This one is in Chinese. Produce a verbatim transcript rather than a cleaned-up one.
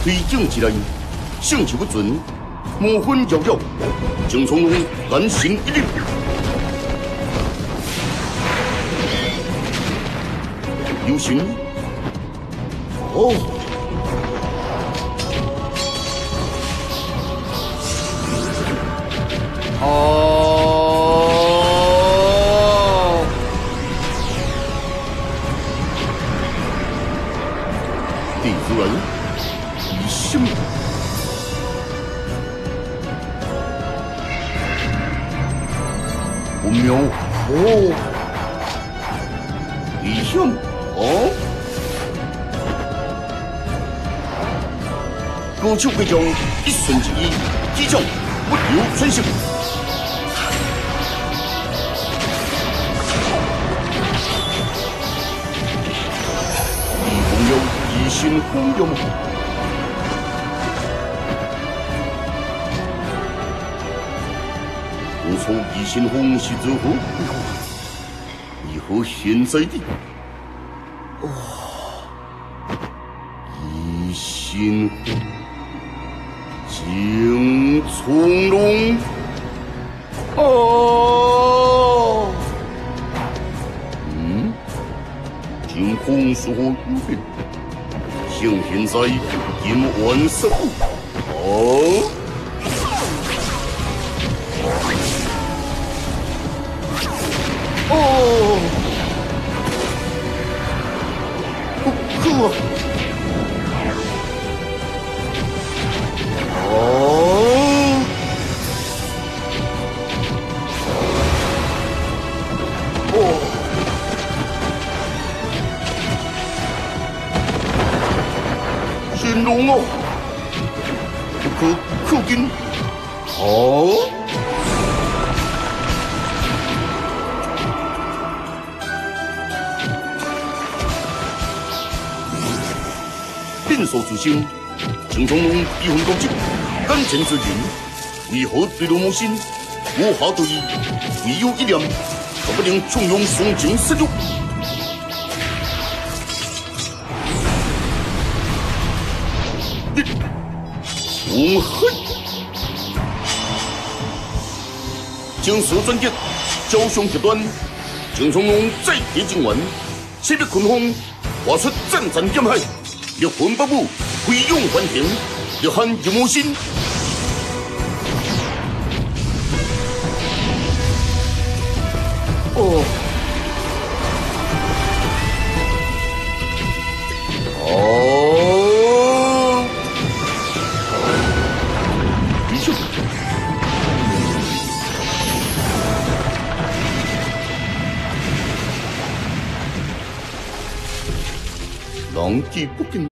推进之内，胜之不准，无分遥遥，郑从容难行一力。有心，哦。 哦，弟子们，以心不妙哦，以心哦，高手贵将一瞬之间，击中不留存性。 以心轰动，当初以心轰是如何？如何现在的？哦，以心轰，郑从容，哦，嗯，郑红所有病。 像现在金完手哦，哦，不可哦，哦。 天龙哦，不可靠近。好，变数之星，郑从容一分高级，眼前之人，为何对罗某心无法对伊？唯有一念，可不能纵容双情失入。 无恨，将所专击，交凶决断。郑从容再提进丸，七笔群风，画出战战剑海，力魂不武，飞勇翻腾，力撼入魔心。哦，哦。 狼藉不敬。